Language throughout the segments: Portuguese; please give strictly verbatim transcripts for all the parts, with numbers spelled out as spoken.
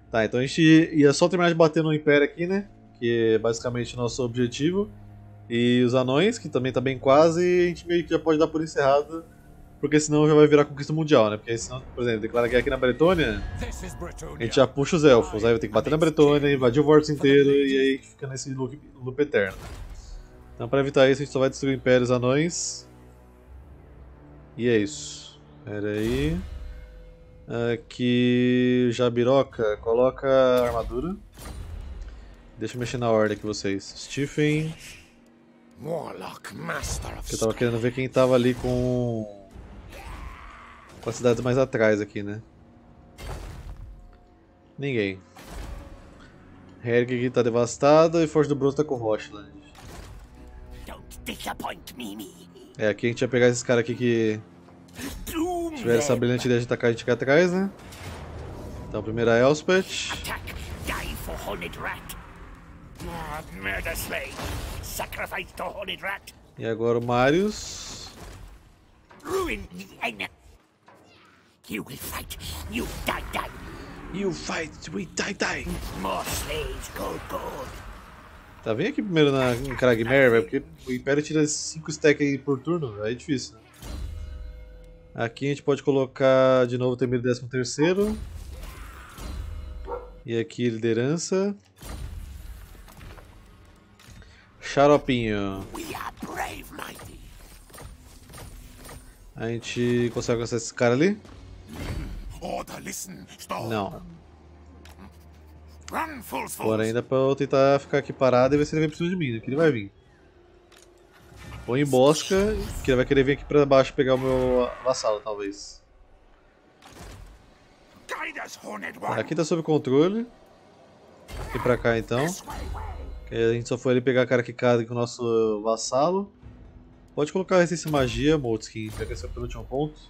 Tá, então a gente ia só terminar de bater no Império aqui, né? Que é basicamente o nosso objetivo. E os anões, que também tá bem quase, e a gente meio que já pode dar por encerrado, porque senão já vai virar conquista mundial, né? Porque senão, por exemplo, declara guerra aqui na Bretônia, a gente já puxa os elfos, aí vai ter que bater na Bretônia, invadir o Vortex inteiro, e aí a gente fica nesse loop, loop eterno. Então pra evitar isso, a gente só vai destruir o Império e os anões. E é isso. Pera aí. Aqui, Jabiroca, coloca a armadura. Deixa eu mexer na ordem aqui vocês. Stephen. Que eu tava querendo ver quem tava ali com. Com as cidades mais atrás aqui, né? Ninguém. Herg aqui tá devastada e Força do Bronze tá com Rochland. É, aqui a gente vai pegar esses caras aqui que tiveram essa brilhante ideia de atacar a gente aqui atrás, né? Então, primeiro a Elspeth. E agora o Marius. You will fight, you die, die. You fight, we die, die. More slaves, gold, gold. Tá, vem aqui primeiro na, em Kragmer, velho, porque o Império tira cinco stacks aí por turno, aí é difícil, né? Aqui a gente pode colocar de novo o Temer décimo terceiro. E aqui liderança. Xaropinho. A gente consegue alcançar esse cara ali? Não. Agora ainda pra eu tentar ficar aqui parado e ver se ele vem pra cima de mim, né? Que ele vai vir. Ou em embosca, que ele vai querer vir aqui pra baixo pegar o meu vassalo, talvez. Aqui tá sob controle. Aqui pra cá então. A gente só foi ali pegar a cara quicada com o nosso vassalo. Pode colocar resistência magia, Moldskin, pega esse penúltimo ponto.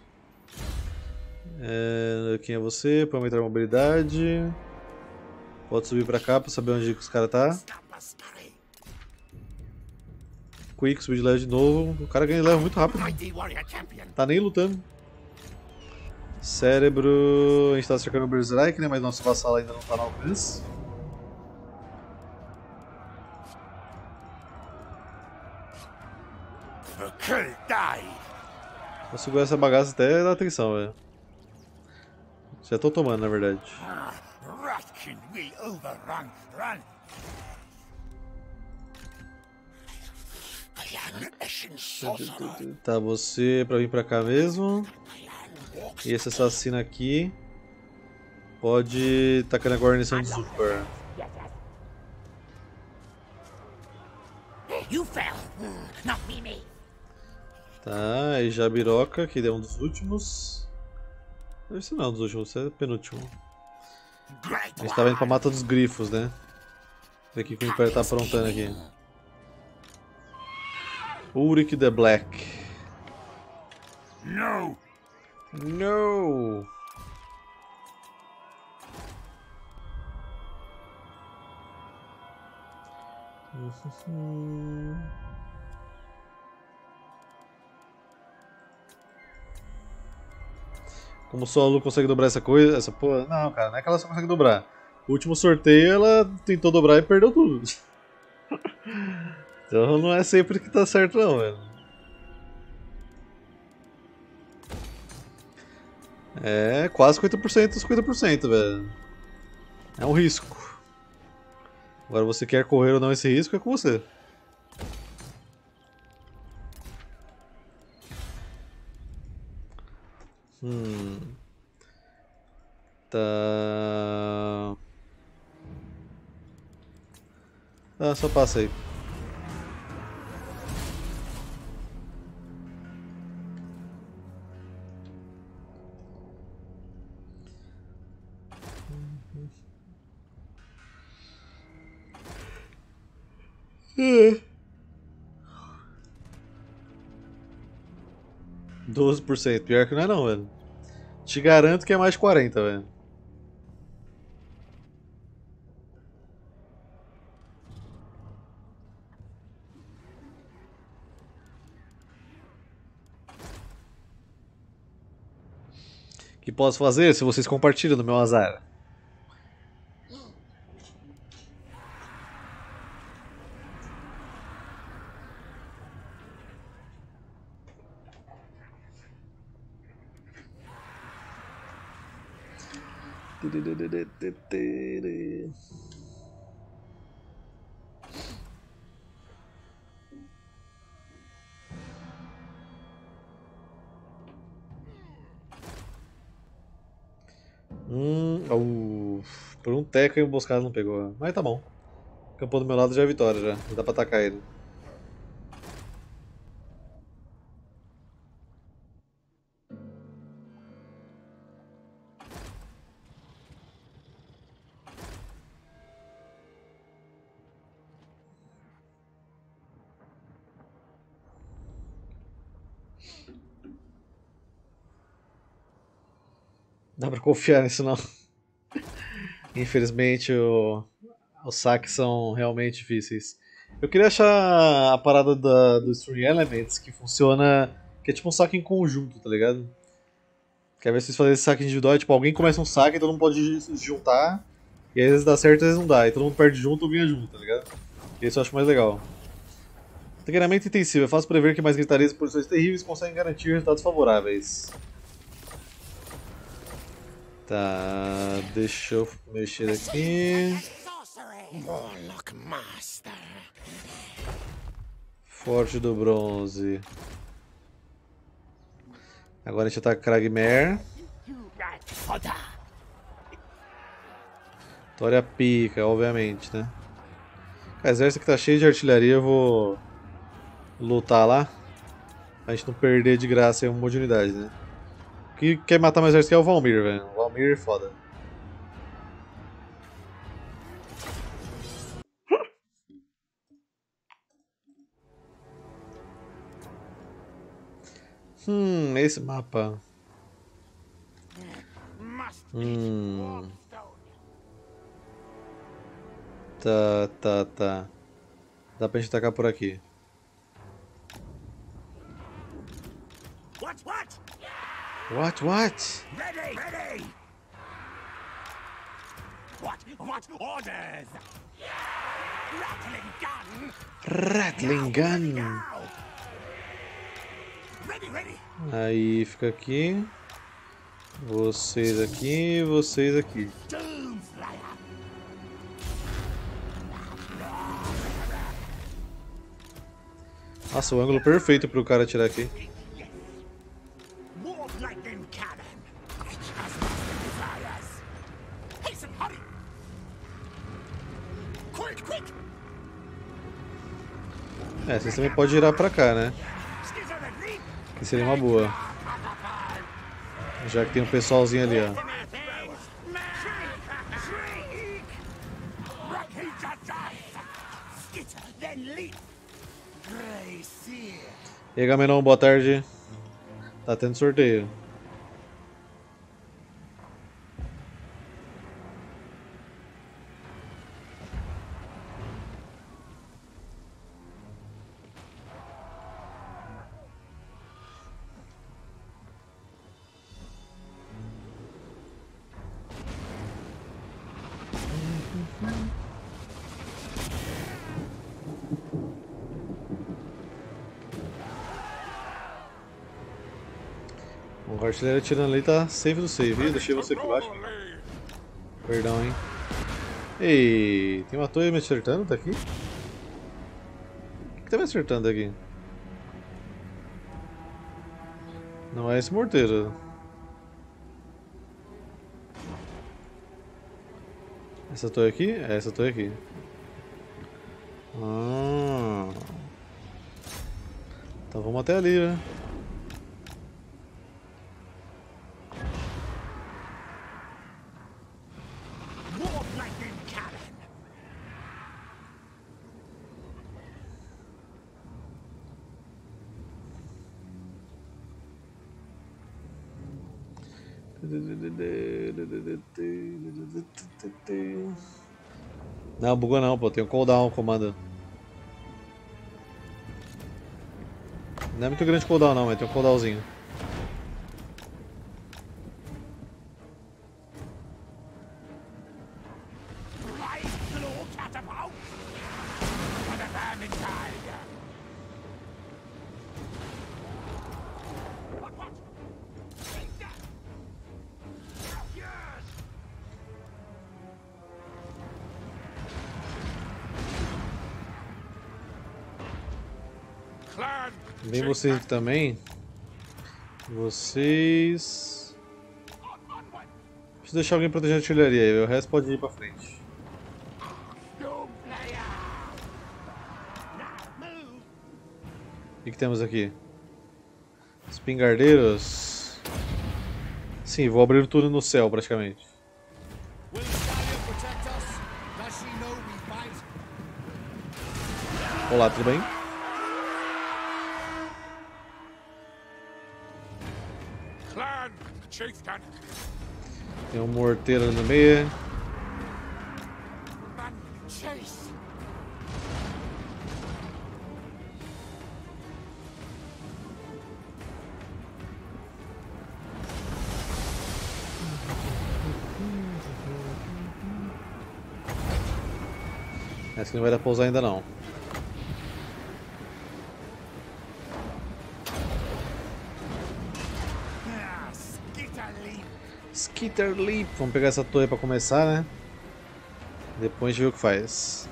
É, quem é você? Para aumentar a mobilidade. Pode subir pra cá pra saber onde os caras tá. Quick, subir de level de novo. O cara ganha level muito rápido. Tá nem lutando. Cérebro. A gente tá cercando o Berserk, né? Mas nosso vassalo ainda não tá no alcance. Vou segurar essa bagaça até dar atenção, velho. Já tô tomando, na verdade. Tá, você pra vir pra cá mesmo. E esse assassino aqui pode tacar na guarnição de Zufar. Tá, e Jabiroca, que é um dos últimos. Esse não é um dos últimos, esse é o penúltimo. A gente tava indo pra mata dos grifos, né? Ver o que o Império tá aprontando aqui. Ulrich the Black. No! No! Como só a Lu consegue dobrar essa coisa, essa porra. Não, cara, não é que ela só consegue dobrar. O último sorteio ela tentou dobrar e perdeu tudo. Então não é sempre que tá certo não, velho. É quase cinquenta por cento, cinquenta por cento, velho. É um risco. Agora você quer correr ou não esse risco é com você. Hum. Tá. Ah, só passa aí. doze por cento. Pior que não é não, velho. Te garanto que é mais de quarenta, velho. O que posso fazer se vocês compartilham no meu azar? Hum, uh, por um teco a emboscada não pegou. Mas tá bom. Campou do meu lado já é vitória já. Não dá pra atacar ele. Dá pra confiar nisso não. Infelizmente o... os saques são realmente difíceis. Eu queria achar a parada da, do String Elements que funciona. Que é tipo um saque em conjunto, tá ligado? Quer ver se vocês fazem esse saque individual, é tipo, alguém começa um saque e todo mundo pode se juntar, e aí às vezes dá certo e às vezes não dá, e todo mundo perde junto ou ganha junto, tá ligado? E isso eu acho mais legal. Treinamento intensivo, é fácil prever que mais gritarias e posições terríveis conseguem garantir resultados favoráveis. Tá, deixa eu mexer aqui. Forte do bronze. Agora a gente ataca Kragmer. Tória pica, obviamente, né? O exército que tá cheio de artilharia, eu vou lutar lá. Pra gente não perder de graça aí uma monte de unidade, né? O que quer matar mais exército é o Valmir, velho. O Valmir é foda. Hum, esse mapa. Hum. Tá, tá, tá. Dá pra gente atacar por aqui. What? What? What, what? Ready! Ready! What? What orders? Rattling gun! Rattling gun. Now! Ready, ready! Aí fica aqui. Vocês aqui, vocês aqui. Doomslayer! Nossa, o ângulo perfeito pro cara atirar aqui. More lightning cannon! As master desires! Hasten, hurry! Quick, quick! É, vocês também podem girar pra cá, né? Skizzle and leap! Que seria uma boa. Já que tem um pessoalzinho ali, ó. E aí, Gamenon, boa tarde. Tá tendo sorteio. O artilheiro atirando ali tá save do save. Ih, deixei você aqui embaixo. Perdão, hein. Ei, tem uma torre me acertando, tá aqui? O que tá me acertando aqui? Não é esse morteiro. Essa torre aqui? É essa torre aqui. Ah. Então vamos até ali, né? Não, bugou não, pô. Tem um cooldown o comando. Não é muito grande cooldown não, mas tem um cooldownzinho. Clan. Vem vocês aqui também. Vocês... Deixa eu deixar alguém proteger a artilharia aí, o resto pode ir pra frente. O que, que temos aqui? Espingardeiros. Sim, vou abrir tudo no céu praticamente. Olá, tudo bem? Clan. Chieftain. Tem um morteiro ali no meio. Man. Chase. Essa aqui não vai dar pra usar ainda não. Ah, Skitterleap. Skitter Leap. Vamos pegar essa torre pra começar, né? Depois a gente vê o que faz.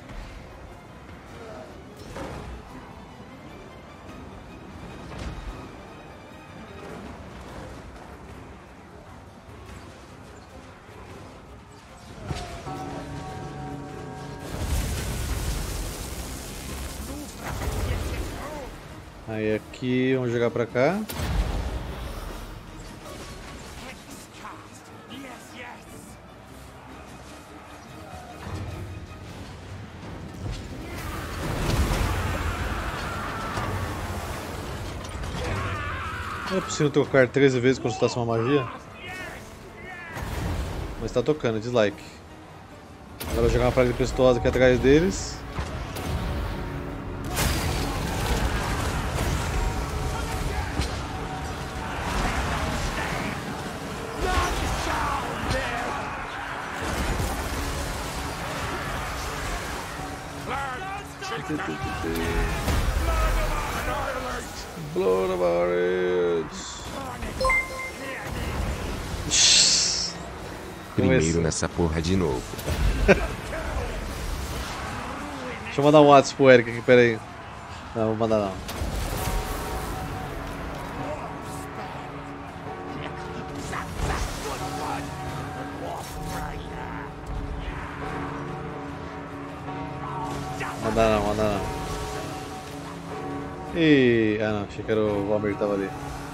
Aí aqui, vamos jogar pra cá. Hexcast. Yes, yes. Não é possível tocar treze vezes quando você tá com uma magia? Mas tá tocando, dislike. Agora eu vou jogar uma praga impetuosa aqui atrás deles. Blood about it. Primeiro nessa porra de novo. Deixa eu mandar um WhatsApp pro Eric aqui, pera aí. Não, vou mandar não. Mandar não, mandar não. E... ah não, achei que era o Valmir que tava ali.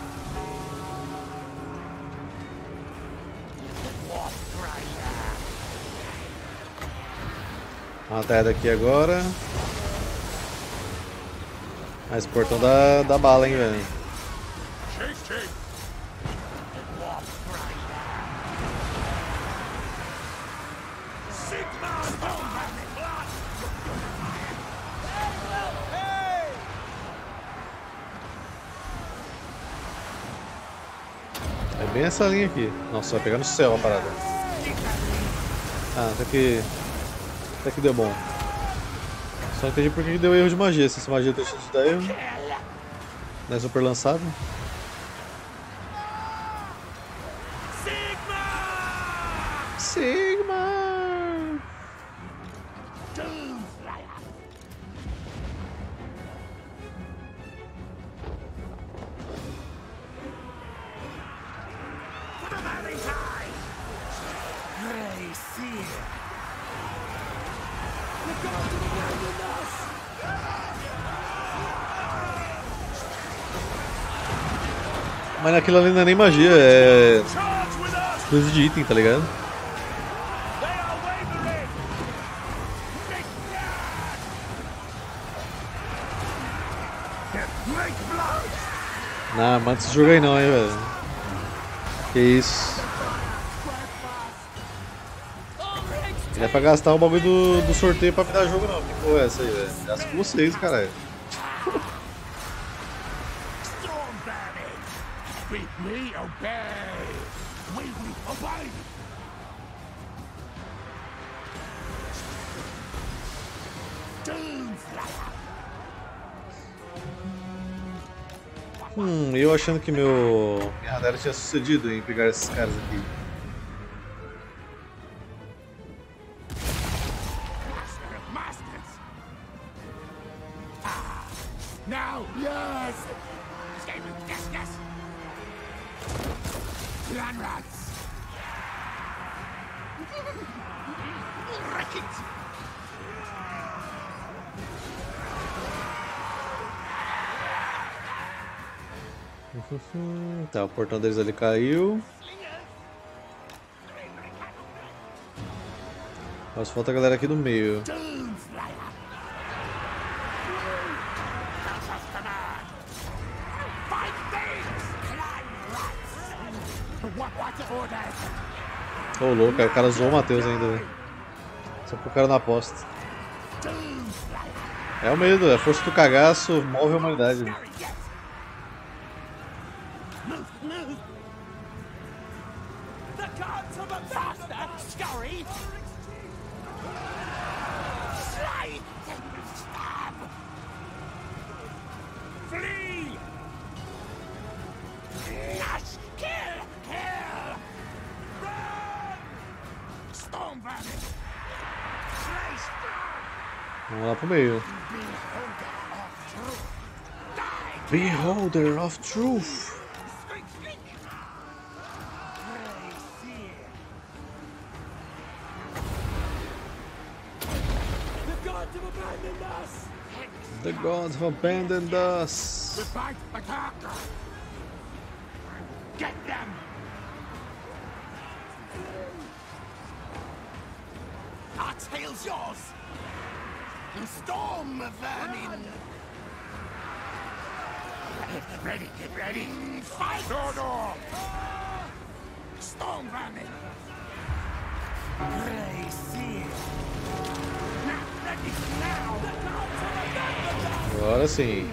Uma batalha daqui agora. Ah, esse portão dá, dá bala, hein, velho. Chase, chase. É bem essa linha aqui. Nossa, vai pegar no céu a parada. Ah, até que... até que deu bom. Só entendi por que deu erro de magia. Se essa magia tem chance de dar erro, não é super lançado. Sigma! Mas naquilo ali não é nem magia, é coisa de item, tá ligado? Não, manda esse jogo aí não, hein, velho. Que isso. Não é pra gastar o bagulho do, do sorteio pra me dar jogo não. Que porra é essa aí, velho? Gasta com vocês, caralho. With me, obey. We will obey. Doomslayer. Hum, eu achando que meu minha radar tinha sucedido em pegar esses caras aqui. Master of masters. Ah, now Yes! Escape! Yes, yes! Clan rats! Wreck it! Tá, o portão deles ali caiu. Mas falta a galera aqui do meio. Ô, oh, louco, o cara zoou o Matheus ainda, velho. Só pro cara na aposta. É o medo, a força do cagaço move a humanidade. Véio. Vamos lá pro meio. Beholder of Truth. The gods have abandoned us. Get them. Our tail's yours. Storm vermin! Get ready, get ready! Fight! Dodo! Storm vermin! Grey seal! Not ready now! Agora sim!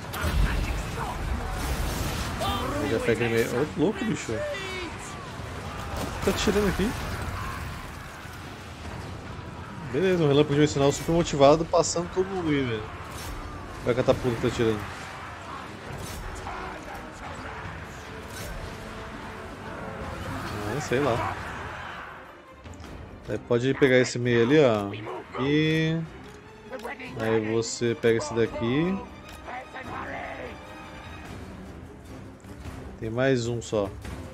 Já pega ele meio. Ô, louco, bicho! Tá tirando aqui? Beleza, um relâmpago dimensional super motivado, passando todo mundo aí, velho. Vai catapulta que tá tirando. Ah, sei lá. Aí pode pegar esse meio ali, ó. E aí você pega esse daqui. Tem mais um só.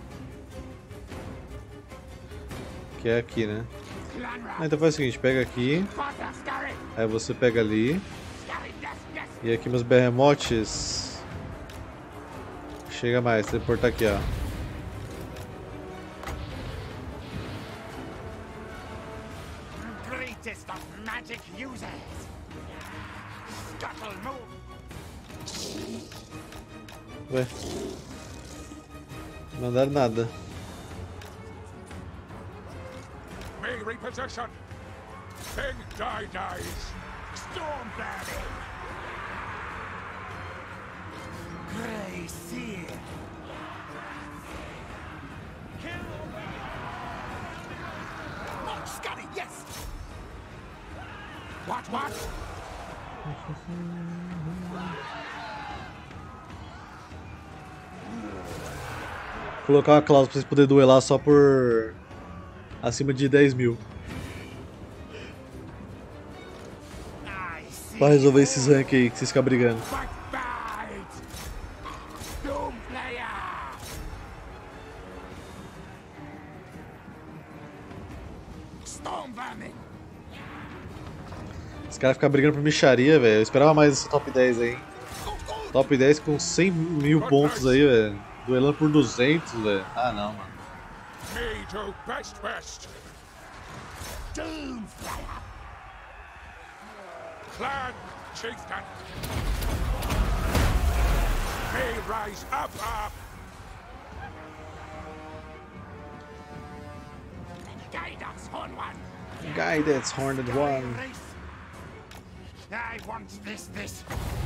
Que é aqui, né? Ah, então faz o seguinte, pega aqui, aí você pega ali, e aqui meus berremotes, chega mais, teleportar aqui, ó. Ué, não mandaram nada. Repossession! Big die dies! Storm Daddy! Grey Seal! Kill me! Oh, Scotty, yes! What, what? Vou colocar uma cláusula pra vocês poderem duelar só por acima de dez mil. Pra resolver esses rank aí que vocês ficam brigando. Os caras ficam brigando por micharia, velho. Eu esperava mais esse top dez aí. Top dez com cem mil pontos aí, velho. Duelando por duzentos, velho. Ah, não, mano. Me to best best. Doomflayer. Clan chieftain. May rise up up. Guidance horn one. Guidance horned one. I want this this.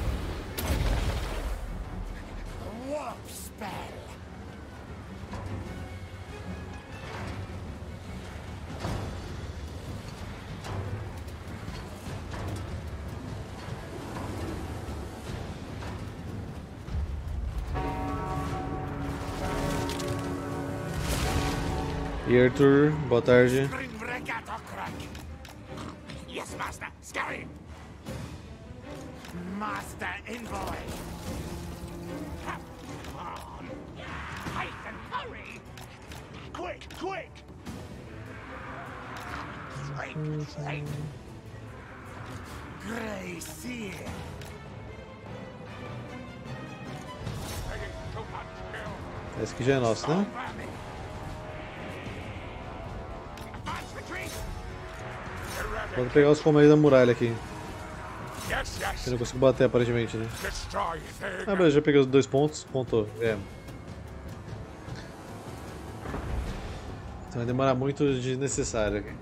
Warp spell. E Arthur, boa tarde. Yes, master. Scary. Master Envoy. Come on. Haste and hurry. Quick, quick. Straight, straight. Grey Seer. Esse aqui já é nosso, né? Vou pegar os comandos da muralha aqui. Eu não consigo bater aparentemente, né? Ah, beleza, já peguei os dois pontos. Pontou. É. Então vai demorar muito desnecessário aqui.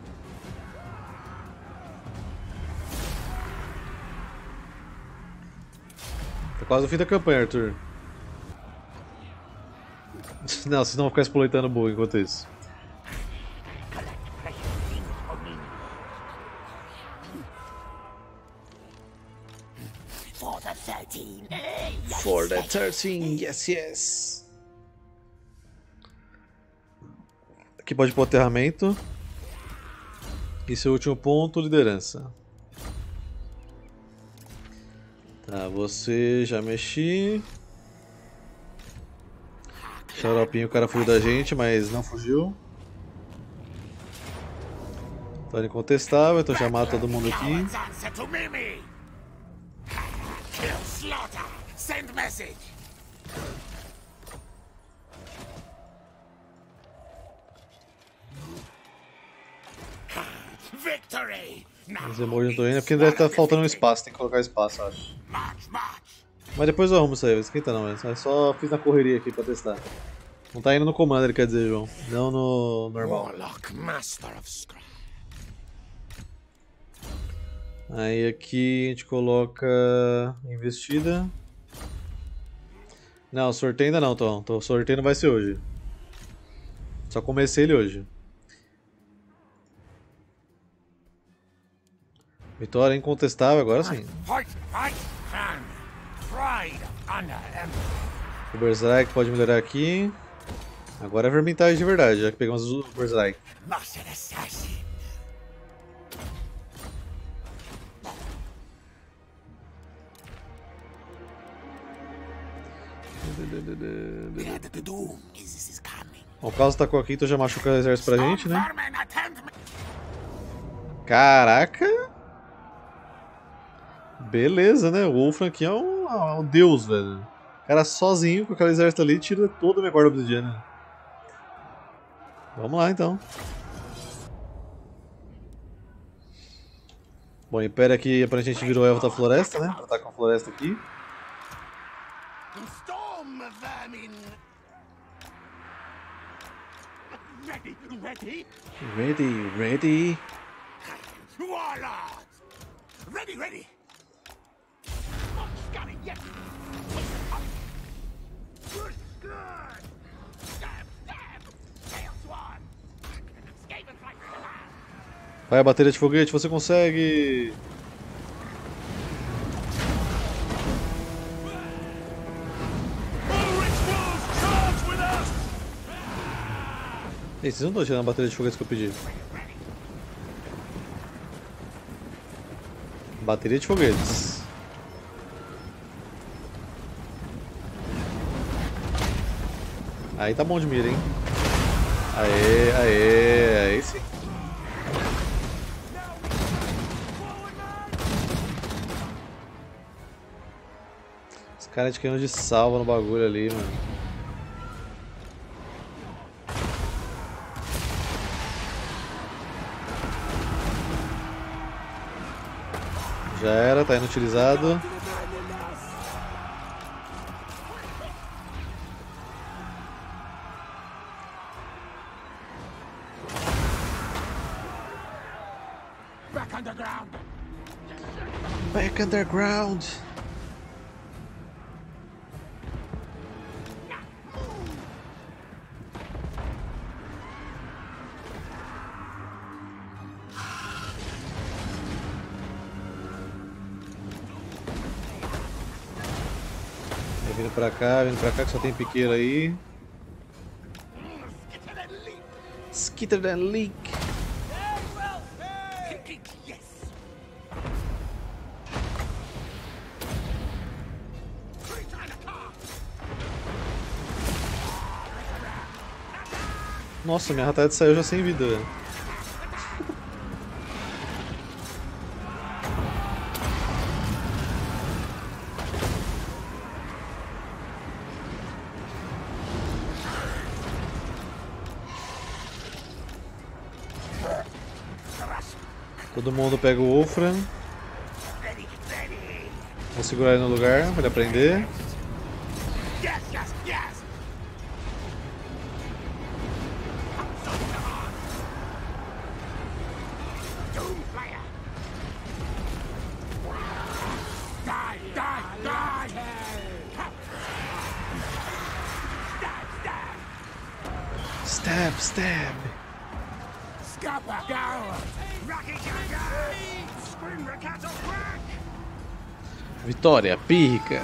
Tá quase no fim da campanha, Arthur. Não, vocês não vão ficar exploitando o bug enquanto isso. For the thirteen. For the thirteen, yes, yes. Aqui pode pôr aterramento. E seu último ponto, liderança. Tá, você já mexi. Xaropinho, o cara fugiu da gente, mas não fugiu. Tá incontestável, então já mata todo mundo aqui. Os emojis não estão indo, é porque deve estar faltando um espaço, tem que colocar espaço, eu acho. Mas depois eu arrumo isso aí, esquenta não, é só fiz na correria aqui pra testar. Não tá indo no Commander, quer dizer, João, não no normal. Aí aqui a gente coloca investida. Não, sorteio ainda não, Tom. O sorteio não vai ser hoje. Só comecei ele hoje. Vitória incontestável, agora sim. O Berserk pode melhorar aqui. Agora é vermintagem de verdade, já que pegamos o Berserk. Bom, o Caos tacou aqui, então já machuca o exército pra gente, né? Caraca! Beleza, né? O Wolfram aqui é um, é um deus, velho. O cara sozinho com aquele exército ali tira toda a minha guarda obsidiana. Vamos lá então. Bom, o Império aqui aparentemente virou elfo da floresta, né? Tá com a floresta aqui. Ready, ready, Ready, ready. Warlords! Ready, ready. Got it, yes. Good, good. Stab, stab. Tail swan. Escape and fight. Vai a bateria de foguete, você consegue. Ei, vocês não estão tirando a bateria de foguete que eu pedi. Bateria de foguetes. Aí tá bom de mira, hein? Aê, aê, aí sim. Os caras de canhão de salva no bagulho ali, mano. Já era, tá inutilizado. Back underground. Back underground. Vindo pra cá, vindo pra cá que só tem piqueiro aí. Skitter and leak. Nossa, minha Rattata saiu já sem vida. Todo mundo pega o Wolfram. Vou segurar ele no lugar para ele aprender. Yes, yes, yes. Doomslayer. Die, die, die. Stab, stab. Stab, stab. Scupper, go. Rocky, go, go. Scream, Rickato, crack. Vitória, pica.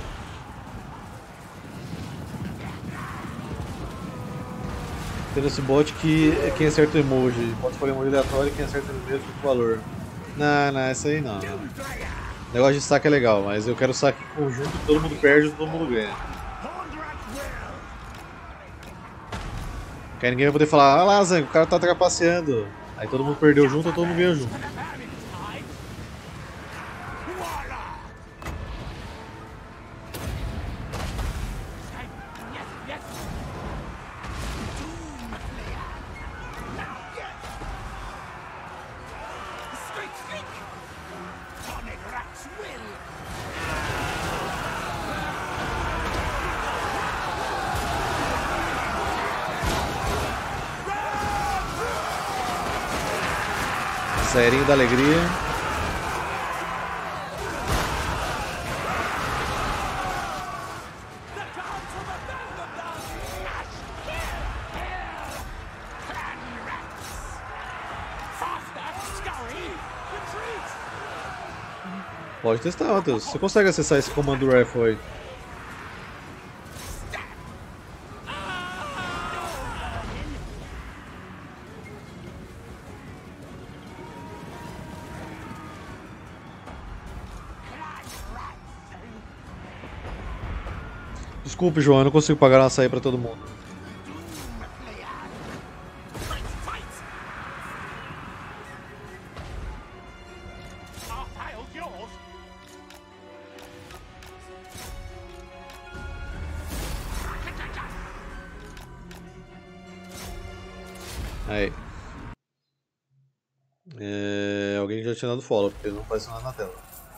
Tem esse bot que é quem acerta o emoji. Pode escolher um emoji aleatório e quem acerta ele mesmo fica o valor. Não, não, essa aí não. O negócio de saque é legal, mas eu quero saque em conjunto, todo mundo perde e todo mundo ganha. Que aí ninguém vai poder falar, ah lá, Zango, o cara tá trapaceando. Aí todo mundo perdeu junto ou todo mundo ganhou junto. Sairinho da alegria. Pode testar, Matheus. Você consegue acessar esse comando rifle aí. Desculpe, João, eu não consigo pagar um açaí pra todo mundo. Aí. É... Alguém já tinha dado follow, porque não apareceu nada na tela.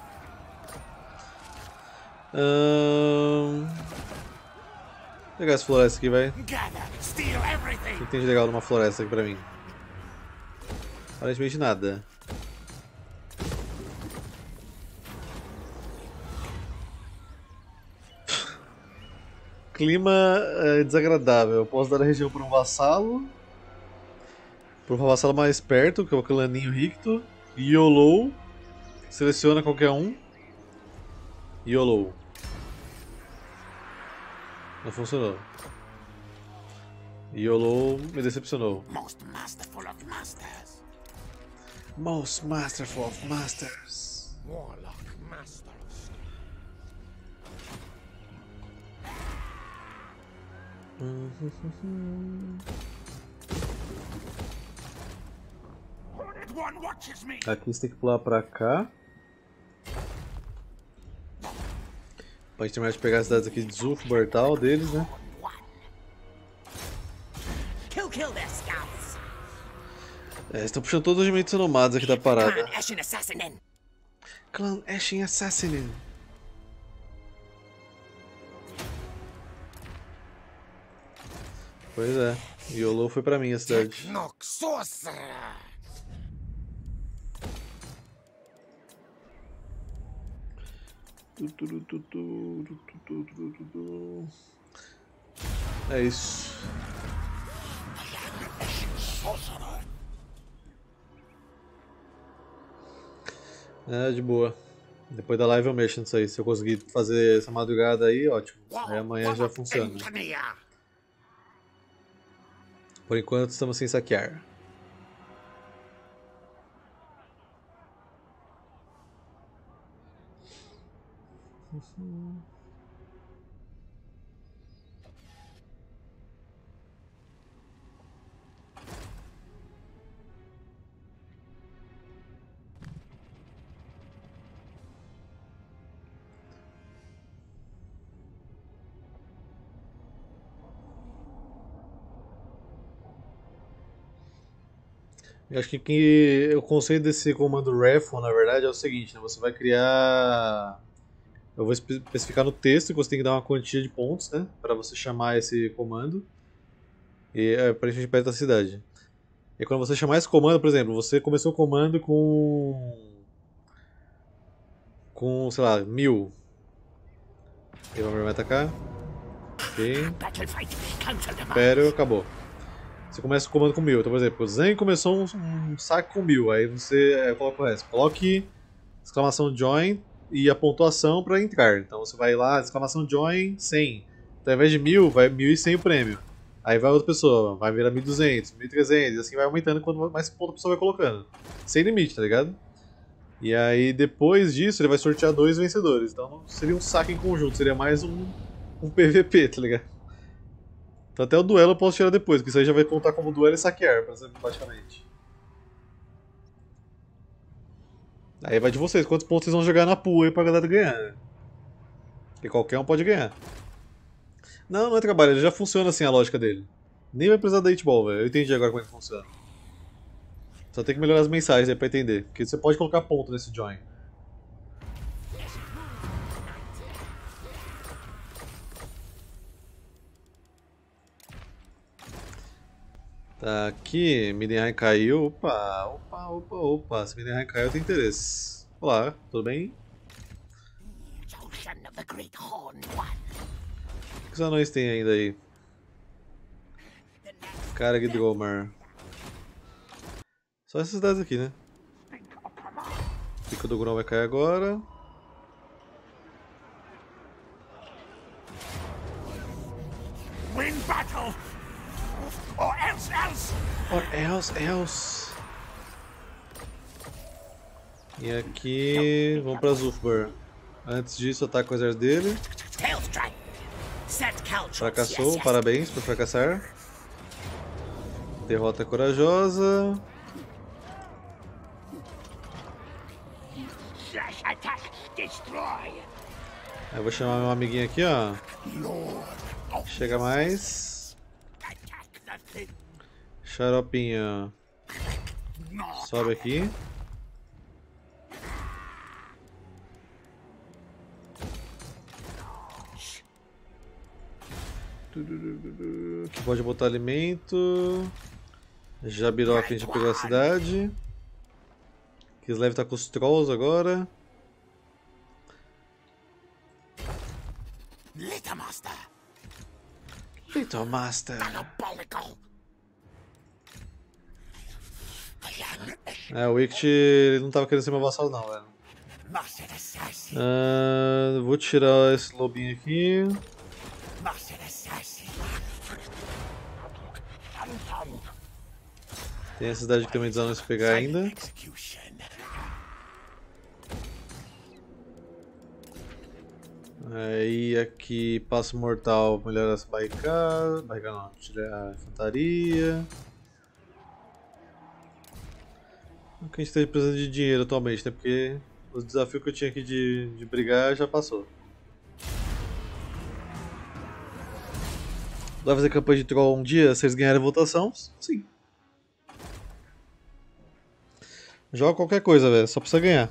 Ahn... Vou pegar essa floresta aqui, vai. O que tem de legal numa floresta aqui pra mim? Aparentemente nada. Clima é, desagradável. Eu posso dar a região para um vassalo. Para um vassalo mais perto, que é o claninho Ricto. YOLO. Seleciona qualquer um. YOLO. Não funcionou. YOLO me decepcionou. Most masterful of masters. Most masterful of masters. Warlock masters. Horned one watches me. Aqui você tem que pular pra cá. Pra gente terminar de pegar as cidades aqui de Zulf, Bortal deles, né? Kill, kill their scouts. É, estão puxando todos os elementos nomados aqui da parada. Clan Ashen Assassinin. Clan Ashen Assassinin. Pois é, YOLO foi pra mim a cidade. Nox Sorcerer. É isso. É, de boa. Depois da live eu mexo nisso aí. Se eu conseguir fazer essa madrugada aí, ótimo. Aí amanhã já funciona. Por enquanto estamos sem saquear. Eu acho que, que o conceito desse comando refon, na verdade, é o seguinte, né? Você vai criar... Eu vou espe- especificar no texto que você tem que dar uma quantia de pontos, né? Para você chamar esse comando. E é para a gente perto da cidade. E quando você chamar esse comando, por exemplo, você começou o comando com... Com, sei lá, mil. E vamos vai atacar. Ok. Battle fight. Cancel the Império, acabou. Você começa o comando com mil. Então, por exemplo, o Zen começou um, um saque com mil. Aí você é, coloca o resto. Coloque exclamação join e a pontuação para entrar. Então você vai lá, exclamação join cem. Então, ao invés de mil, vai mil e cem o prêmio. Aí vai outra pessoa, vai virar mil e duzentos, mil e trezentos, e assim vai aumentando quanto mais ponto a pessoa vai colocando. Sem limite, tá ligado? E aí depois disso ele vai sortear dois vencedores. Então não seria um saque em conjunto, seria mais um, um P V P, tá ligado? Então até o duelo eu posso tirar depois, porque isso aí já vai contar como duelo e saquear, praticamente. Aí vai de vocês, quantos pontos vocês vão jogar na pool aí pra galera ganhar, né? Porque qualquer um pode ganhar. Não, não é trabalho, ele já funciona assim a lógica dele. Nem vai precisar da eight ball, velho. Eu entendi agora como é que funciona. Só tem que melhorar as mensagens aí pra entender. Porque você pode colocar ponto nesse join. Tá aqui, Midenheim caiu. Opa, opa, opa, opa. Se Midenheim caiu, eu tenho interesse. Olá, tudo bem? Ocean of the Great Horned One. O que os anões têm ainda aí? Cara de Dromar. Só essas cidades aqui, né? Pico do Grão vai cair agora. Win battle. Or else, else. Or else, else. E aqui, vamos pra Zulfbar. Antes disso, ataca o exército dele. Tail strike. Set Caltrops. Fracassou, Yes, yes. parabéns por fracassar. Derrota corajosa. Slash attack. Destroy. Aí eu vou chamar meu amiguinho aqui, ó. Chega mais. Attack the thing. Xaropinho. Sobe aqui. Aqui pode botar alimento. Jabirok a gente pegou a cidade. Kislev tá com os trolls agora. Little Master. Little Master. Diabolical. É, o Wict ele não tava querendo ser meu vassalo não, velho. Master Assassin. Ah, vou tirar esse lobinho aqui. Master Assassin. Tem a cidade que também dos anões pra pegar ainda. Execution. Aí aqui passo mortal, melhora as barricadas. Barricada não, tira a infantaria. O que a gente tá precisando de dinheiro atualmente, né? Porque os desafios que eu tinha aqui de, de brigar já passou. Vai fazer campanha de troll um dia, vocês ganharem a votação? Sim. Joga qualquer coisa, velho, só precisa ganhar.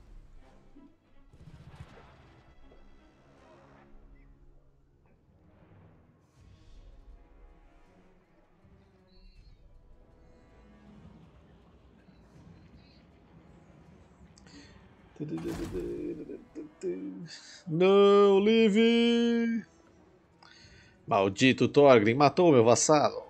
Não, Liv! Maldito Thorgrim matou meu vassalo.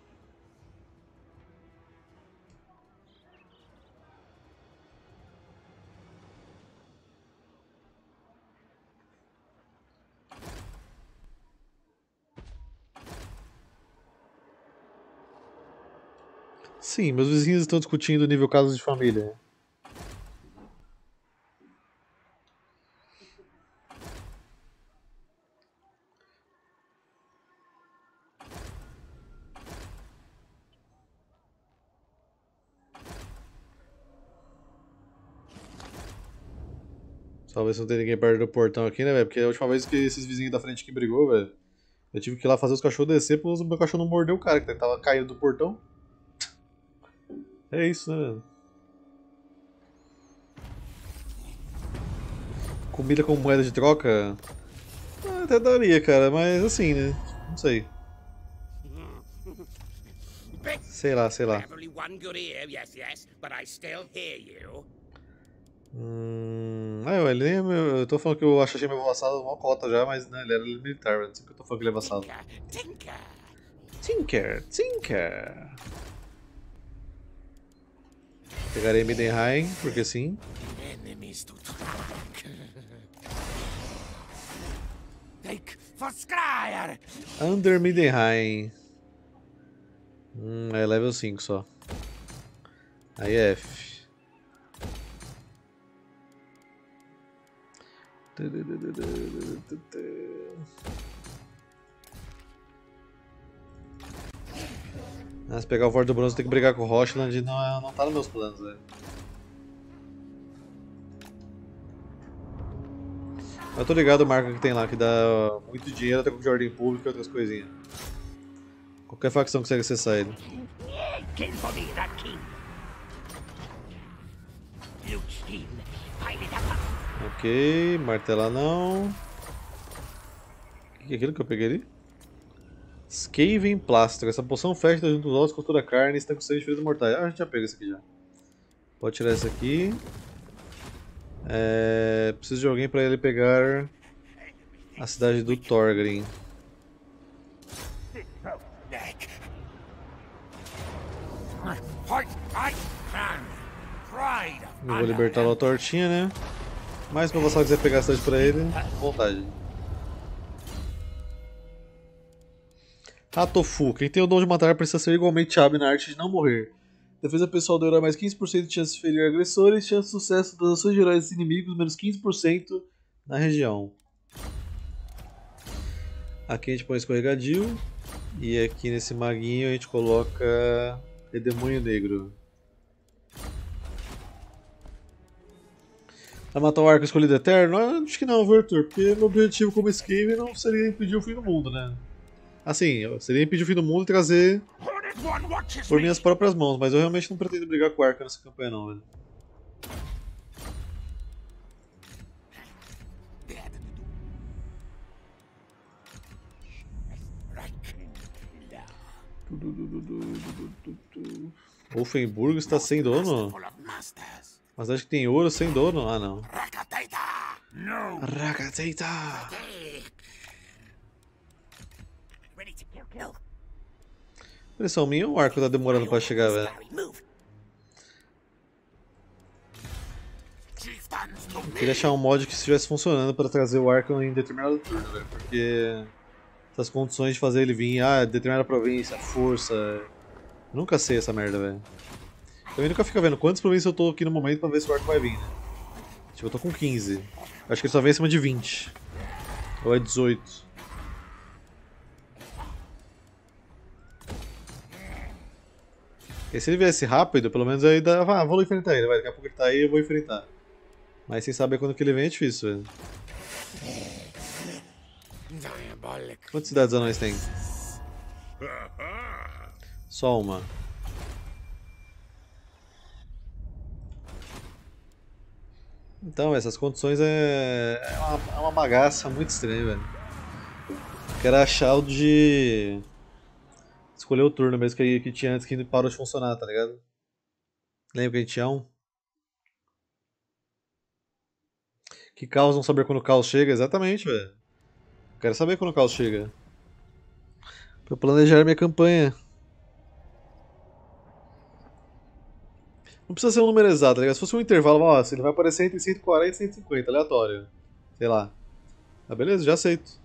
Sim, meus vizinhos estão discutindo o nível casos de família. Só ver se não tem ninguém perto do portão aqui, né, velho? Porque a última vez que esses vizinhos da frente que brigou, velho, eu tive que ir lá fazer os cachorros descer pro meu cachorro não morder o cara que tava caindo do portão. É isso, né, velho? Comida como moeda de troca? Ah, até daria, cara, mas assim, né? Não sei. Sei lá, sei lá. Every one good ear, yes, yes, but I still hear you. Hum. Ah, ele nem é meu. Eu tô falando que eu acho que achei meu vassalo uma cota já, mas né, ele era militar, velho. Não sei que eu tô falando que ele é vassalo. Tinker, Tinker, tinker. Tinker. Pegarei Midenheim, porque sim. Enemies to track. Take for Scryer. Under Midenheim. Hum, é level cinco só. Aí é F. Ah, se pegar o Vorto do Bronze tem que brigar com o Rochland, não, é- não tá nos meus planos, velho. Eu tô ligado o marca que tem lá, que dá muito dinheiro até com de ordem pública e outras coisinhas. Qualquer facção consegue acessar ele. Kill for me that king. Luchkin, pile it up. Ok, martelar não. O que é aquilo que eu peguei ali? Skaven Plastro. Essa poção fecha junto aos ossos, costura a carne e está com sangue de feridas mortais. Ah, a gente já pegou isso aqui já. Pode tirar isso aqui. É... Preciso de alguém para ele pegar a cidade do Thorgrim. Neck. Fight, fight, man. Pride. Eu vou libertar a tortinha, né? Mas se meu vassalo quiser pegar a cidade pra ele, vontade. Hatofu. Quem tem o dom de matar precisa ser igualmente hábil na arte de não morrer. Defesa pessoal do herói mais quinze por cento de chance de ferir agressores. Chance de sucesso das ações gerais dos inimigos menos quinze por cento na região. Aqui a gente põe escorregadio. E aqui nesse maguinho a gente coloca Redemoinho Negro. Vai matar o arco escolhido eterno? Acho que não, viu, Arthur? Porque meu objetivo como Skaven não seria impedir o fim do mundo, né? Assim, seria impedir o fim do mundo e trazer por minhas próprias mãos, mas eu realmente não pretendo brigar com o arco nessa campanha não, velho. Wolfenburgo está sem dono? Mas acho que tem ouro sem dono? Ah, não. Rakateita! Impressão minha, o arco tá demorando pra chegar, velho. Eu queria achar um mod que estivesse funcionando pra trazer o arco em determinado turno, velho. Porque essas condições de fazer ele vir, ah, determinada província, força. Eu nunca sei essa merda, velho. Também nunca fica vendo quantas províncias eu tô aqui no momento pra ver se o arco vai vir, né? Tipo, eu tô com quinze. Acho que ele só vem acima de vinte. Ou é dezoito. Porque se ele viesse rápido, pelo menos aí dá. Ah, vou enfrentar ele, vai. Daqui a pouco ele tá aí eu vou enfrentar. Mas sem saber quando que ele vem é difícil, velho. Quantas cidades anões tem? Só uma. Então, essas condições é, é, uma, é uma bagaça muito estranha, velho. Quero achar o de escolher o turno mesmo que, que tinha antes que parou de funcionar, tá ligado? Lembra que a gente tinha um? Que caos não saber quando o caos chega? Exatamente, velho. Quero saber quando o caos chega. Pra planejar minha campanha. Não precisa ser um número exato, tá ligado? Se fosse um intervalo, ó, ele vai aparecer entre cento e quarenta e cento e cinquenta, aleatório. Sei lá. Ah, beleza, já aceito.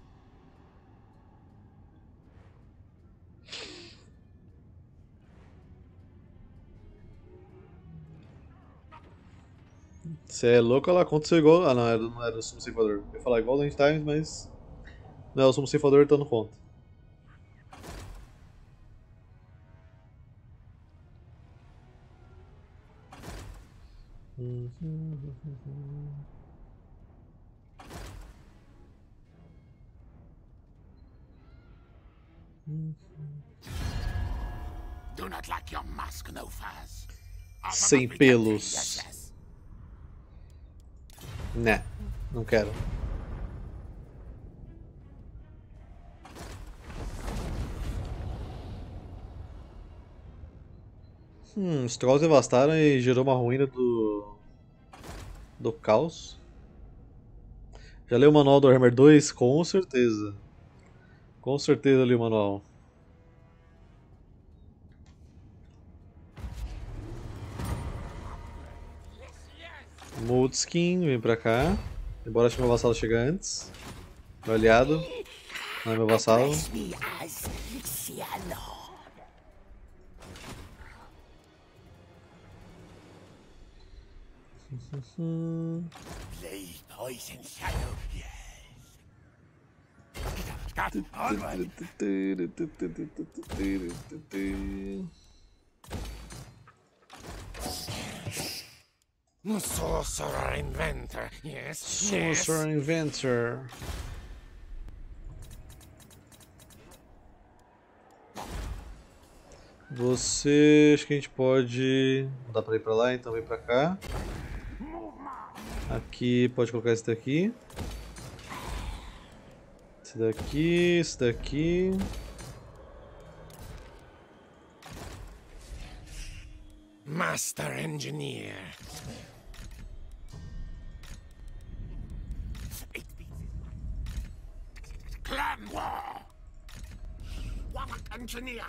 Você é louco, ela aconteceu igual. Ah, não, era, não era o Sumo Ceifador. Eu ia falar igual o End Times, mas. Não, o Sumo Ceifador tá no conta. Do not like your mask, no fuzz. Sem pelos. Né, não quero. Hum, os trolls devastaram e gerou uma ruína do... do caos. Já leu o manual do Warhammer dois? Com certeza. Com certeza li o manual. Moldskin, vem pra cá. Embora acho que meu vassalo chegue antes. Meu aliado. Não é meu vassalo. Sorcerer Inventor, yes, Sorcerer Inventor. Você, acho que a gente pode... Não dá pra ir pra lá, então vem pra cá. Aqui, pode colocar esse daqui. Esse daqui, esse daqui. Master Engineer. Clan War. What an engineer.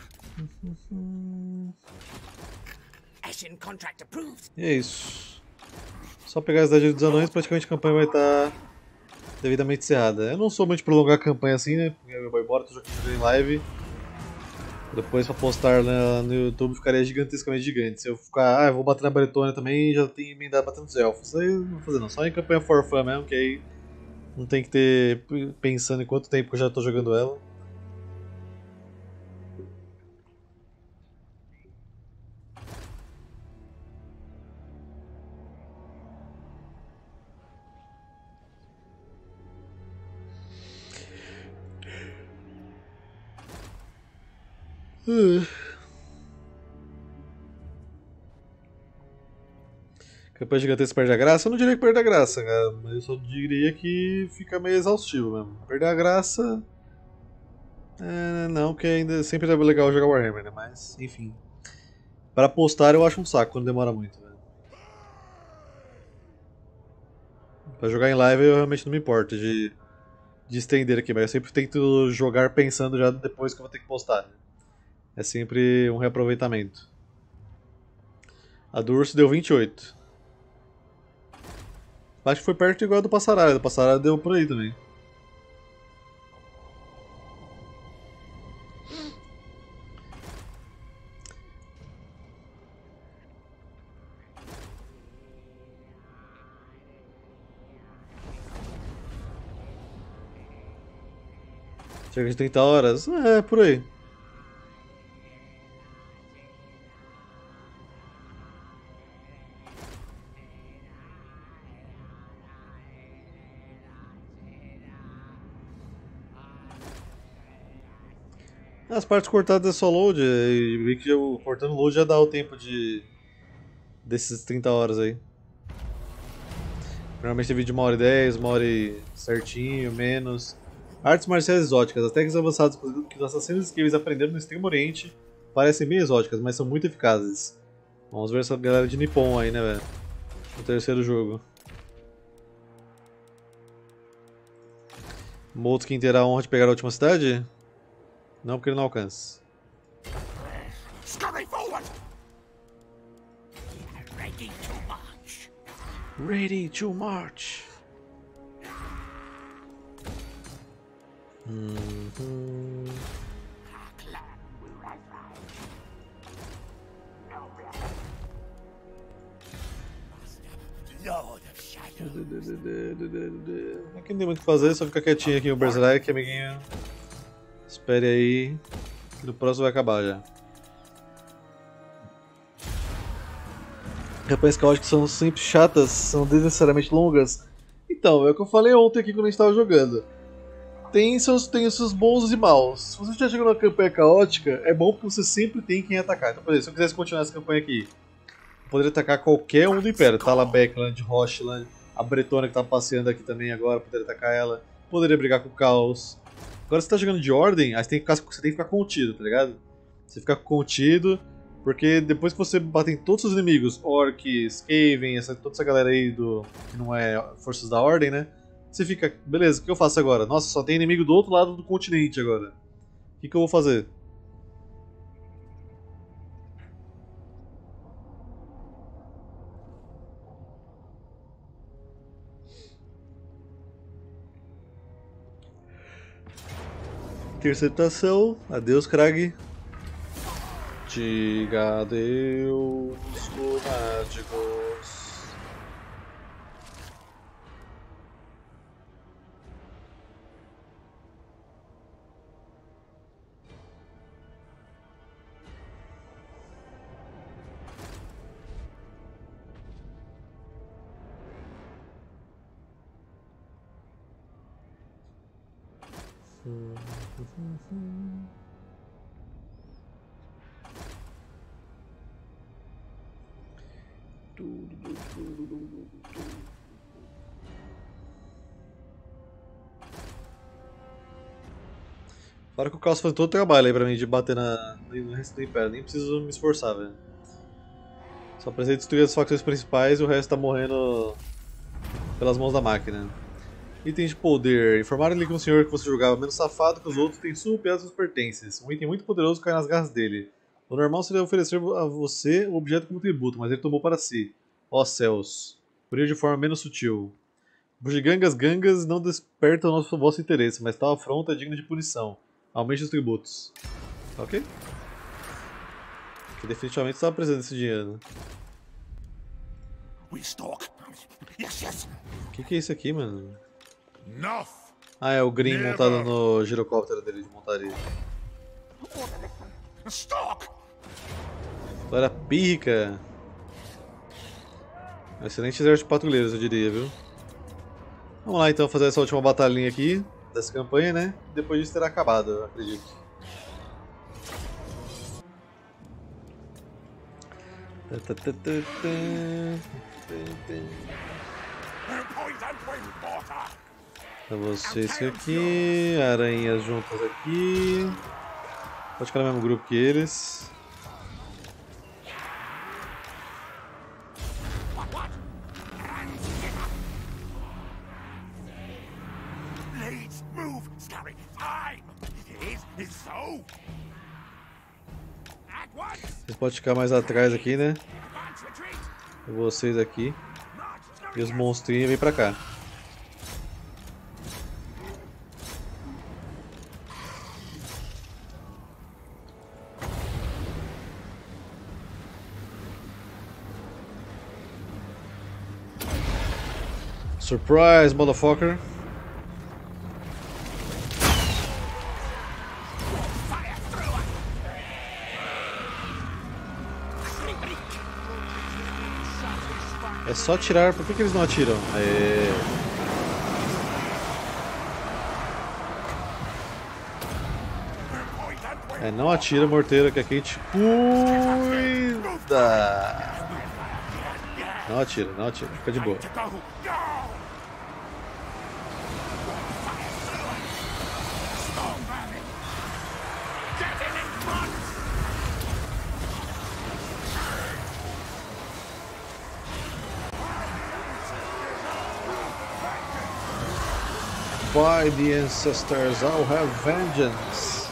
Ashen contract approved. E é isso. Só pegar as idades dos anões, praticamente a campanha vai estar devidamente encerrada. Eu não sou muito de prolongar a campanha assim, né? Porque eu vou embora, tô jogando em live. Depois pra postar na, no YouTube ficaria gigantescamente gigante. Se eu ficar, ah, eu vou bater na Bretônia também, já tenho emendado batendo nos elfos. Aí não vou fazer não, só em campanha for fun mesmo, que aí não tem que ter pensando em quanto tempo que eu já tô jogando ela. Uh. Campanha gigantesca perde a graça? Eu não diria que perde a graça, cara, mas eu só diria que fica meio exaustivo mesmo. Perder a graça. É, não, porque ainda sempre é legal jogar Warhammer, né? Mas, enfim. Para postar eu acho um saco quando demora muito, né? Pra jogar em live eu realmente não me importo de, de estender aqui, mas eu sempre tento jogar pensando já depois que eu vou ter que postar. É sempre um reaproveitamento. A do urso deu vinte e oito. Acho que foi perto igual a do Passaralho. A do Passaralho deu por aí também. Cerca de trinta horas? É, por aí. As partes cortadas é só load, e vi que eu, cortando load já dá o tempo de desses trinta horas aí. Normalmente tem vídeo de uma hora e dez, uma hora e certinho, menos. Artes marciais exóticas. As técnicas avançadas que os assassinos esquives aprenderam no Extremo Oriente parecem bem exóticas, mas são muito eficazes. Vamos ver essa galera de Nippon aí, né, velho? No terceiro jogo. Moldskin terá a honra de pegar a última cidade? Não, porque ele não alcança. Scurry forward. Ready to march. Ready to march. Uhum. Aqui não tem muito o que fazer, só ficar quietinho aqui o Berserk, amiguinho. Espere aí, que no próximo vai acabar já. Campanhas caóticas são sempre chatas, são desnecessariamente longas. Então, é o que eu falei ontem aqui quando a gente estava jogando. tem seus, tem os seus bons e maus. Se você já chegou numa campanha caótica, é bom porque você sempre tem quem atacar. Então, por exemplo, se eu quisesse continuar essa campanha aqui, eu poderia atacar qualquer um do Império. Talabecland, Rocheland, a Bretônia que tá passeando aqui também agora, poderia atacar ela. Poderia brigar com o Caos. Agora você tá jogando de ordem, aí você tem que ficar, você tem que ficar contido, tá ligado? Você fica contido, porque depois que você bater em todos os inimigos, Orcs, Skaven, essa, toda essa galera aí do, que não é Forças da Ordem, né? Você fica, beleza, o que eu faço agora? Nossa, só tem inimigo do outro lado do continente agora. O que, que eu vou fazer? Interceptação, adeus, Krag. Diga adeus, lunáticos. Fora que o Caos faz todo o trabalho aí pra mim de bater na, no resto do Império, nem preciso me esforçar, velho. Só precisa destruir as facções principais e o resto tá morrendo pelas mãos da máquina. Item de poder. Informaram-lhe que um senhor que você julgava menos safado que os outros tem surrupiado seus pertences. Um item muito poderoso cai nas garras dele. O normal seria oferecer a você o objeto como tributo, mas ele tomou para si. Ó céus. Puniu de forma menos sutil. Bugigangas gangas não despertam o nosso vosso interesse, mas tal afronta é digna de punição. Aumente os tributos. Ok? Que definitivamente estava precisando desse dinheiro. O que, que é isso aqui, mano? Ah, é o Green montado no girocóptero dele de montaria. Agora pica. Excelente exército de patrulheiros, eu diria, viu? Vamos lá então fazer essa última batalhinha aqui dessa campanha, né? Depois disso terá acabado, eu acredito. Pra vocês aqui, aranhas juntas aqui. Pode ficar no mesmo grupo que eles. Vocês podem ficar mais atrás aqui, né? E vocês aqui. E os monstrinhos vêm pra cá. Surprise, motherfucker! É só atirar, por que, que eles não atiram? Aê. É, não atira, morteiro, que aqui a gente cuida. Não atira, não atira, fica de boa. By the ancestors, I'll have vengeance.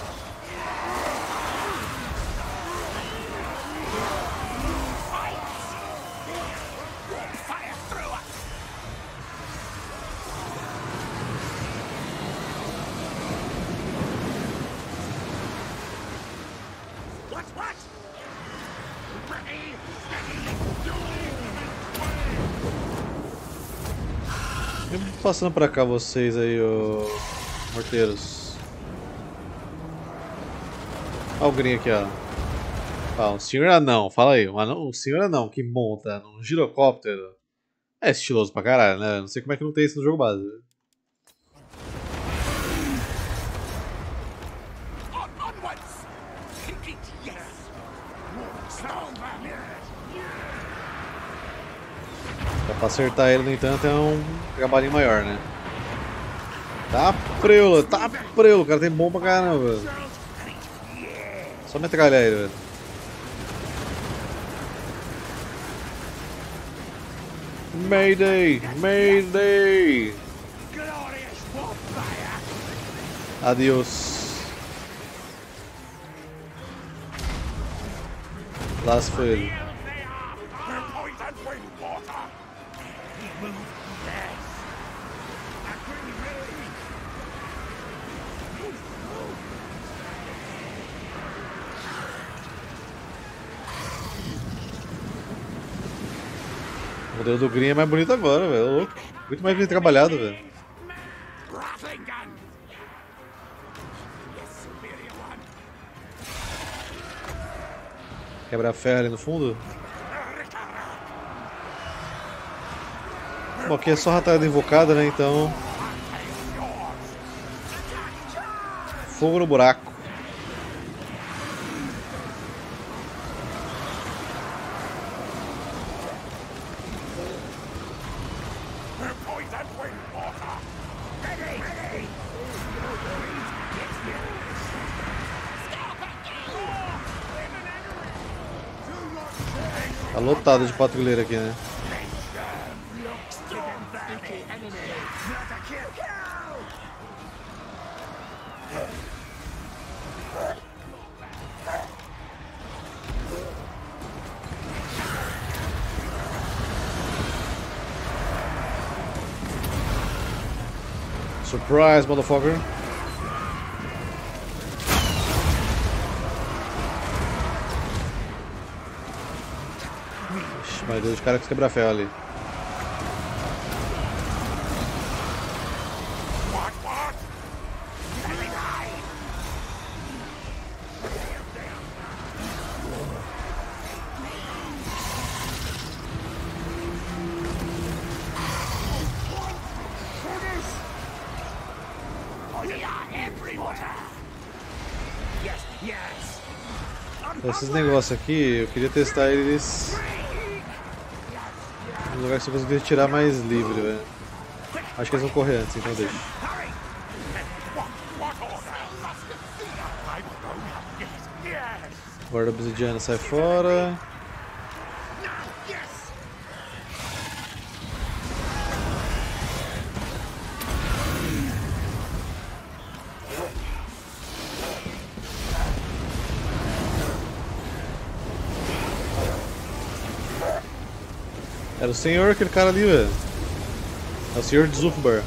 Passando pra cá vocês aí, ô morteiros. Olha o Green aqui, ó. Ah, um senhor anão, fala aí. Um, anão, um senhor anão que monta num girocóptero. É estiloso pra caralho, né? Não sei como é que não tem isso no jogo base. Pra acertar ele, no entanto, é um trabalhinho maior, né? Tá preula, tá preula. O cara tem bomba pra caramba, velho. Só metralhar ele, velho. Mayday! Mayday! Adiós. Lá se foi ele. O modelo do Green é mais bonito agora, velho. Louco. Muito mais bem trabalhado, velho. Quebra ferro ali no fundo. Bom, aqui é só ratada invocada, né? Então. Fogo no buraco. Tá lotado de patrulheiro aqui, né? Surprise, motherfucker! Ixi, meu Deus, os caras que quebra ferro ali. Esses negócios aqui, eu queria testar eles no lugar que você conseguir tirar mais livre, velho. Acho que eles vão correr antes, então deixa. Guarda obsidiana sai fora. Era o senhor, aquele cara ali, velho. É o senhor de Zulfbar.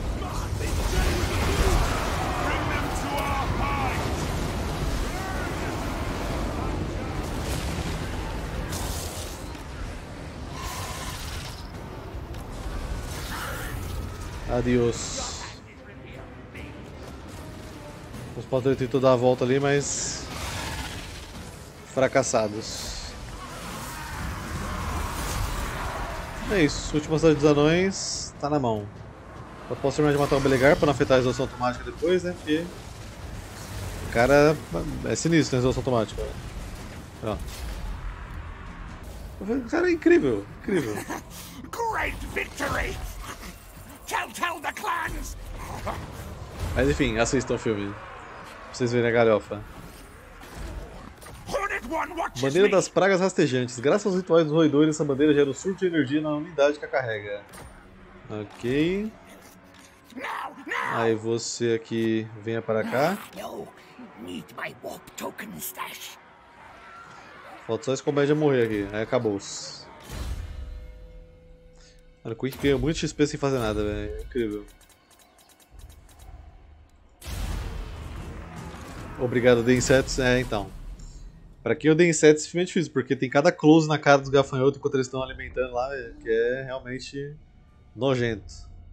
Adiós. Os patrões tentam dar a volta ali, mas fracassados. É isso, última cidade dos anões tá na mão. Eu posso terminar de matar o Belegar pra não afetar a resolução automática depois, né? Porque o cara é sinistro na resolução automática. Ó. O cara é incrível, incrível. Great victory! Tell, tell the clans! Mas enfim, assistam o filme. Pra vocês verem a galhofa. Bandeira das pragas rastejantes. Graças aos rituais dos roedores, essa bandeira gera um surto de energia na unidade que a carrega. Ok. Aí você aqui venha para cá. Falta só esse comédia morrer aqui. Aí acabou-se. Mano, o Quick ganhou muito X P sem fazer nada, velho. Incrível. Obrigado, D insetos. É, então. Pra quem eu dei insetos, esse filme é difícil, porque tem cada close na cara dos gafanhotos enquanto eles estão alimentando lá, que é realmente nojento.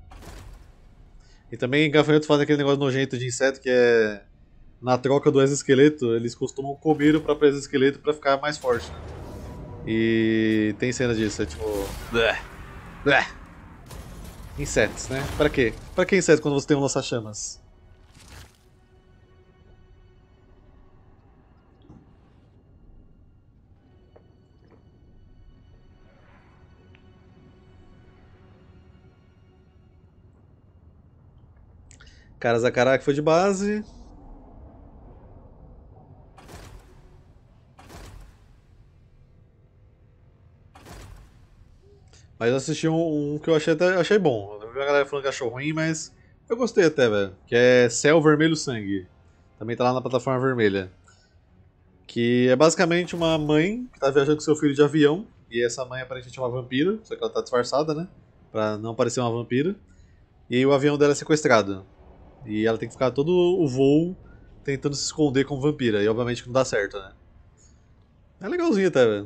E também gafanhotos fazem aquele negócio nojento de inseto que é... Na troca do exoesqueleto, eles costumam comer o próprio exoesqueleto pra ficar mais forte, né? E tem cena disso, é tipo... Bleh, bleh. Insetos, né? Pra quê? Pra que inseto quando você tem um lança-chamas? Karazakarak foi de base. Mas eu assisti um, um que eu achei até achei bom. Eu vi a galera falando que achou ruim, mas eu gostei até, velho. Que é Céu Vermelho Sangue. Também tá lá na plataforma vermelha. Que é basicamente uma mãe que tá viajando com seu filho de avião. E essa mãe aparentemente é uma vampira, só que ela tá disfarçada, né? Pra não parecer uma vampira. E aí o avião dela é sequestrado. E ela tem que ficar todo o voo tentando se esconder como vampira. E obviamente que não dá certo, né? É legalzinho até, velho.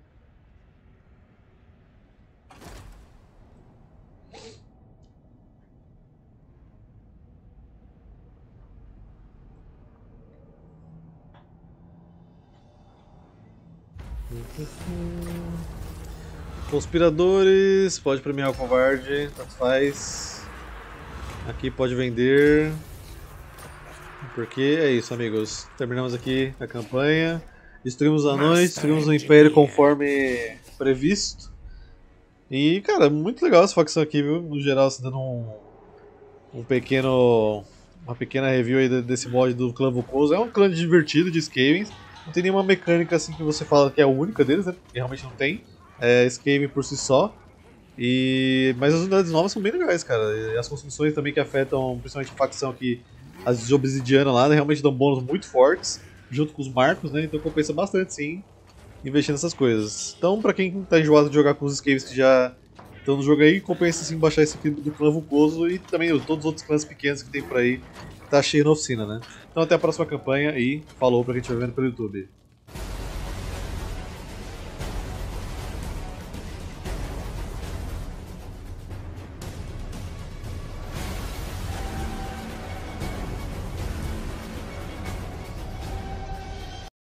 Conspiradores, pode premiar o covarde, tanto faz. Aqui pode vender. Porque é isso, amigos. Terminamos aqui a campanha. Destruímos os anões, destruímos o Império conforme previsto. E, cara, muito legal essa facção aqui, viu? No geral, você dando um, um pequeno. Uma pequena review aí desse mod do clã Vukoso. É um clã divertido de Skaven. Não tem nenhuma mecânica assim que você fala que é a única deles, né? Porque realmente não tem. É Skaven por si só. E... Mas as unidades novas são bem legais, cara. E as construções também que afetam, principalmente a facção aqui, as de obsidiana lá, né? Realmente dão bônus muito fortes, junto com os marcos, né? Então compensa bastante, sim, investir nessas coisas. Então, pra quem tá enjoado de jogar com os Skavens que já estão no jogo aí, compensa sim baixar esse aqui do clã Vukoso e também todos os outros clãs pequenos que tem por aí, que tá cheio na oficina, né? Então até a próxima campanha e falou pra quem estiver vendo pelo YouTube.